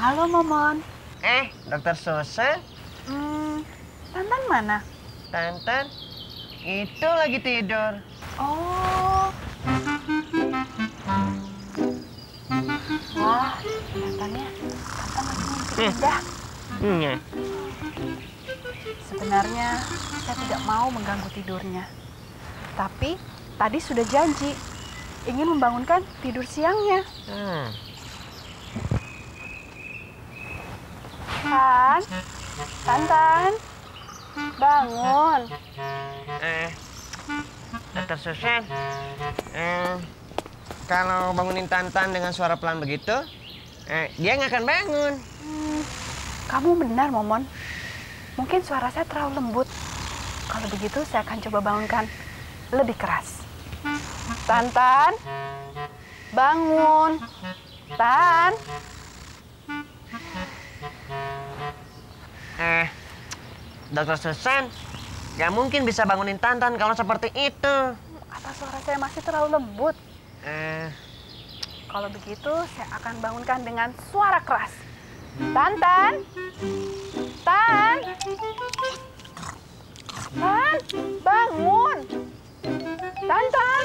Halo, Momon. Dokter Susan? Tantan mana? Tantan? Itu lagi tidur. Oh. Wah, kelihatannya Tantan lagi mimpi indah. Iya. Sebenarnya saya tidak mau mengganggu tidurnya. Tapi tadi sudah janji ingin membangunkan tidur siangnya. Tantan, bangun. Dokter Susan, kalau bangunin Tantan dengan suara pelan begitu, dia nggak akan bangun. Kamu benar, Momon. Mungkin suara saya terlalu lembut. Kalau begitu, saya akan coba bangunkan lebih keras. Tantan, bangun. Tan. Dokter Susan, nggak mungkin bisa bangunin Tantan kalau seperti itu. Apa suara saya masih terlalu lembut? Eh, Kalau begitu, saya akan bangunkan dengan suara keras. Tantan! Tan! Tan! Bangun! Tantan!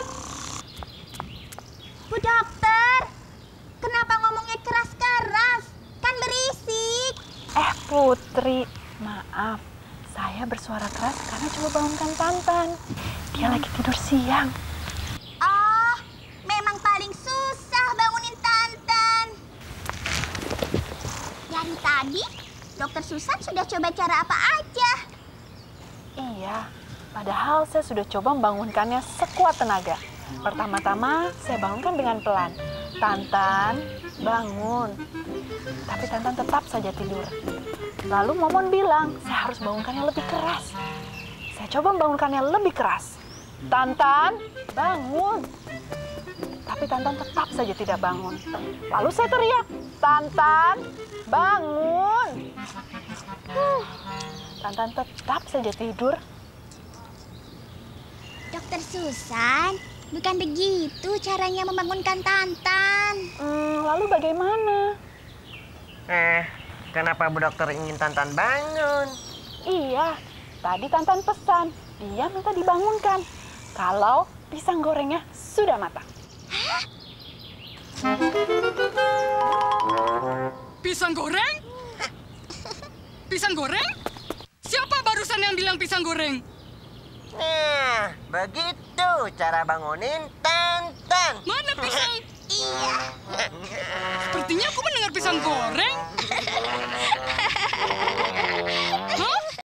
Bu dokter, kenapa ngomongnya keras-keras? Kan berisik. Putri, maaf. Saya bersuara keras karena coba bangunkan Tantan. Dia lagi tidur siang. Oh, memang paling susah bangunin Tantan. Dari tadi, dokter Susan sudah coba cara apa aja? Iya, padahal saya sudah coba membangunkannya sekuat tenaga. Pertama-tama, saya bangunkan dengan pelan. Tantan, bangun. Tapi Tantan tetap saja tidur. Lalu Momon bilang, saya harus bangunkannya lebih keras. Saya coba membangunkannya lebih keras. Tantan, bangun. Tapi Tantan tetap saja tidak bangun. Lalu saya teriak, Tantan, bangun. Tantan tetap saja tidur. Dokter Susan, bukan begitu caranya membangunkan Tantan. Lalu bagaimana? kenapa Bu Dokter ingin Tantan bangun? Iya, tadi Tantan pesan. Dia minta dibangunkan kalau pisang gorengnya sudah matang. Pisang goreng? Pisang goreng? Siapa barusan yang bilang pisang goreng? Nah, begitu cara bangunin Tantan. Mana pisang? Iya. Sepertinya aku mendengar pisang goreng.